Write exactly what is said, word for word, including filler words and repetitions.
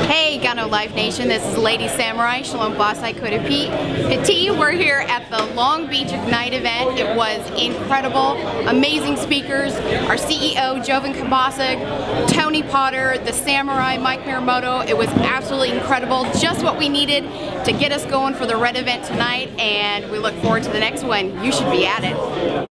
Hey GanoLife Nation, this is Lady Samurai, Shalom Basai Kodapi. Piti, we're here at the Long Beach Ignite event. It was incredible, amazing speakers, our C E O Jovan Kabasig, Tony Potter, the Samurai, Mike Miramoto. It was absolutely incredible, just what we needed to get us going for the Red event tonight, and we look forward to the next one. You should be at it.